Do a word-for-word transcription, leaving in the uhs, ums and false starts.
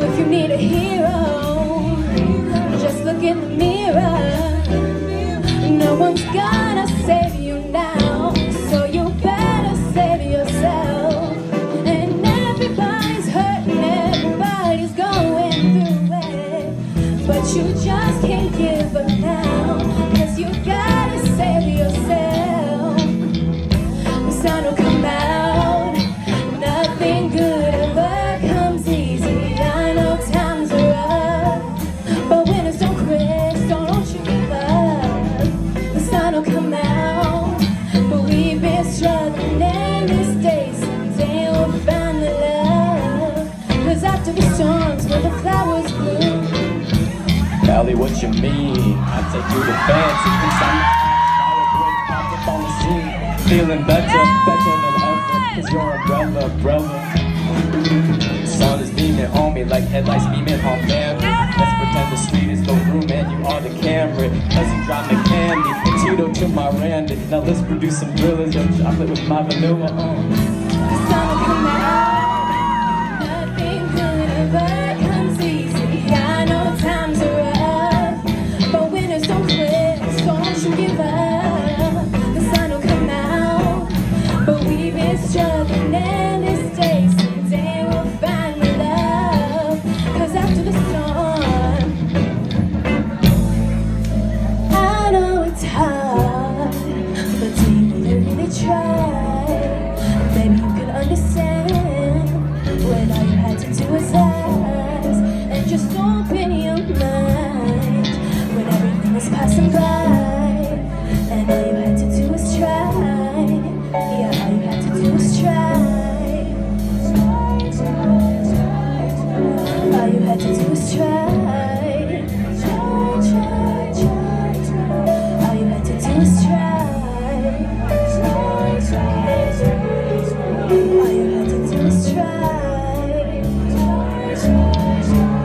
if you need a hero, just look in the mirror. No one's gonna save you now, so you better save yourself. And everybody's hurting, everybody's going through it, but you just can't give up now, cause you gotta save yourself. The sun will come out, nothing good ever comes easy. I know times are rough, but winners don't quit, so don't you give up. The sun will come out, but we've been struggling in these days. Someday we'll find the love, cause after the storms where the flowers bloom. Allie, what you mean? I take you to fancy, inside pop up on the scene. Feeling better, better than ever, cause your umbrella, brother. Sun is beaming on me like headlights beaming on family. Let's pretend the street is the room and you are the camera. Cousin drop the candy, and Tito to my Randy. Now let's produce some thrillers of chocolate with my vanilla on. The sun will come out, nothing good ever comes easy. I know times are rough, but winners don't quit, so don't you give up. The sun will come out, but we've been struggling in this day. Someday we'll find the love, cause after the storm, I know it's hard, but do you really try? Maybe you can understand when all you had to do was ask and just open your mind when everything is passing by, and all you had to do was try. Yeah, all you had to do was try. All you had to do was try. All you had to do was try. All you had to do was try.